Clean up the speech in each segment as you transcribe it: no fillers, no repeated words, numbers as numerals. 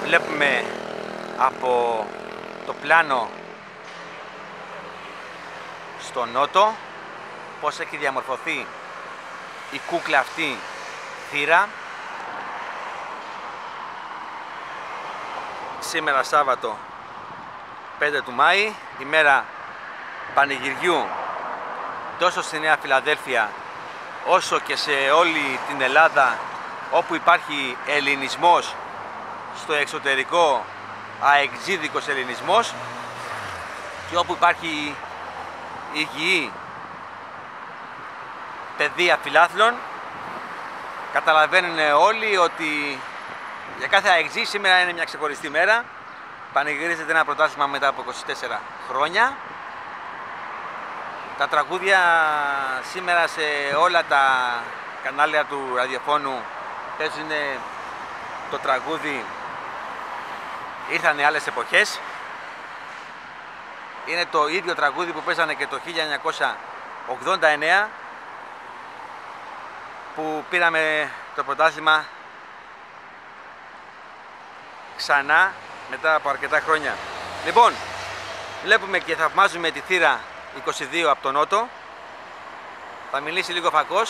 Βλέπουμε από το πλάνο στο νότο πώς έχει διαμορφωθεί η κούκλα αυτή θύρα. Σήμερα Σάββατο 5 του Μάη, ημέρα πανηγυριού τόσο στη Νέα Φιλαδέλφια όσο και σε όλη την Ελλάδα, όπου υπάρχει ελληνισμός, στο εξωτερικό αεξίδικος ελληνισμός, και όπου υπάρχει υγιή παιδεία φιλάθλων. Καταλαβαίνουν όλοι ότι για κάθε αεξή σήμερα είναι μια ξεχωριστή μέρα. Πανηγυρίζεται ένα πρωτάθλημα μετά από 24 χρόνια. Τα τραγούδια σήμερα σε όλα τα κανάλια του ραδιοφώνου παίζουν το τραγούδι «Ήρθανε άλλες εποχές». Είναι το ίδιο τραγούδι που παίζανε και το 1989, που πήραμε το πρωτάθλημα ξανά μετά από αρκετά χρόνια. Λοιπόν, βλέπουμε και θαυμάζουμε τη θύρα 22 από τον νότο. Θα μιλήσει λίγο φακός.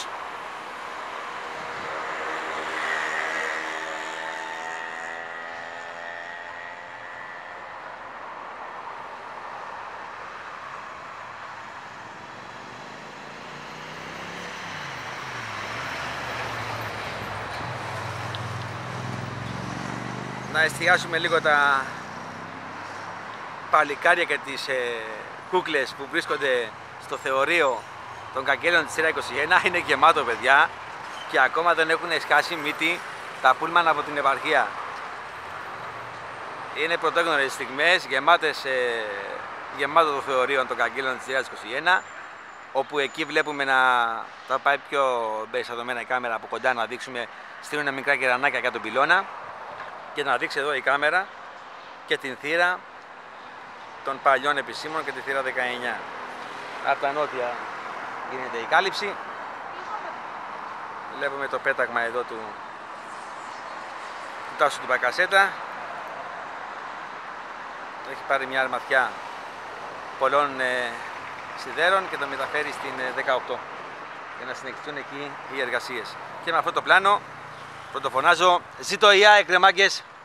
Να εστιάσουμε λίγο τα παλικάρια και τις κούκλες που βρίσκονται στο θεωρείο των καγγέλων της σειρά 21. Είναι γεμάτο, παιδιά, και ακόμα δεν έχουν σκάσει μύτη τα πούλμαν από την επαρχία. Είναι πρωτόγνωρες στιγμές, γεμάτο το θεωρείο των καγγέλων της σειρά 21, όπου εκεί βλέπουμε να θα πάει πιο περιστατωμένα η κάμερα από κοντά, να δείξουμε, στείλουν μικρά κερανάκια κάτω τον πυλώνα, και να δείξει εδώ η κάμερα και την θύρα των παλιών επισήμων και τη θύρα 19. Από τα νότια γίνεται η κάλυψη. Βλέπουμε το πέταγμα εδώ του Τάσου του Μπακασέτα. Έχει πάρει μια αρμαθιά πολλών σιδέρων και το μεταφέρει στην 18 για να συνεχιστούν εκεί οι εργασίες. Και με αυτό το πλάνο πρωτοφωνάζω: ζήτω η ΑΕΚ, ρε μάγκες!